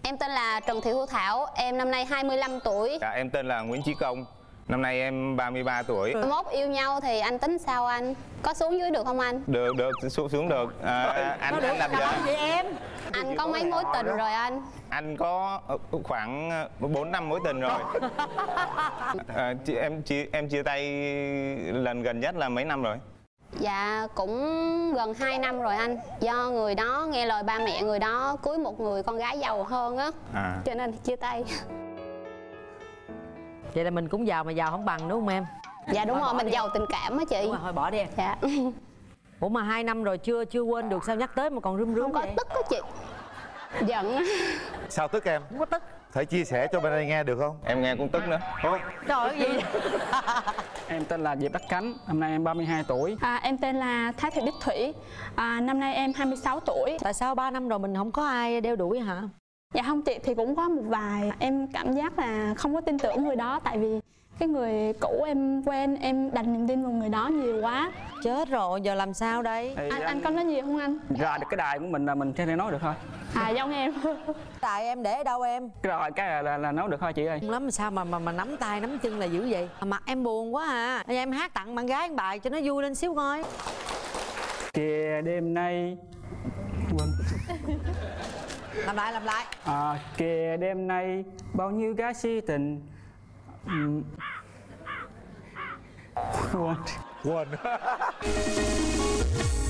Em tên là Trần Thị Thu Thảo, em năm nay 25 tuổi. Dạ, em tên là Nguyễn Chí Công, năm nay em 33 tuổi. Mốt yêu nhau thì anh tính sao anh? Có xuống dưới được không anh? Được, xuống được. Anh làm gì em? Anh có mấy mối tình rồi anh? Anh có khoảng 4 năm mối tình rồi. Em chia tay lần gần nhất là mấy năm rồi? Dạ cũng gần 2 năm rồi anh. Do người đó nghe lời ba mẹ người đó cưới một người con gái giàu hơn á, cho nên chia tay. Vậy là mình cũng giàu mà giàu không bằng đúng không em? Dạ đúng rồi, mình giàu tình cảm á chị. Đúng rồi, thôi bỏ đi em. Dạ. Ủa mà 2 năm rồi chưa quên được sao nhắc tới mà còn run Không có vậy? tức á chị. Giận. Sao tức em? Không có tức. Thể chia sẻ cho bên đây nghe được không? Em nghe cũng tức nữa. Trời ơi, cái gì vậy? Em tên là Diệp Đắc Cánh, năm nay em 32 tuổi. Em tên là Thái Thị Bích Thủy, năm nay em 26 tuổi. Tại sao 3 năm rồi mình không có ai đeo đuổi hả? Dạ không chị, thì cũng có một vài. Em cảm giác là không có tin tưởng người đó. Tại vì cái người cũ em quen, em đặt niềm tin vào người đó nhiều quá. Chết rồi, giờ làm sao đây? Anh có nói gì không anh? Ra được cái đài của mình là mình có thể nói được thôi. Giống em. Tại em để ở đâu em? Cái đài cái là nói được thôi chị ơi. Không lắm sao mà nắm tay nắm chân là dữ vậy? Mặt em buồn quá à. Bây giờ em hát tặng bạn gái một bài cho nó vui lên xíu coi. Kìa đêm nay quên. Làm lại. Kìa đêm nay bao nhiêu gái si tình. Quên.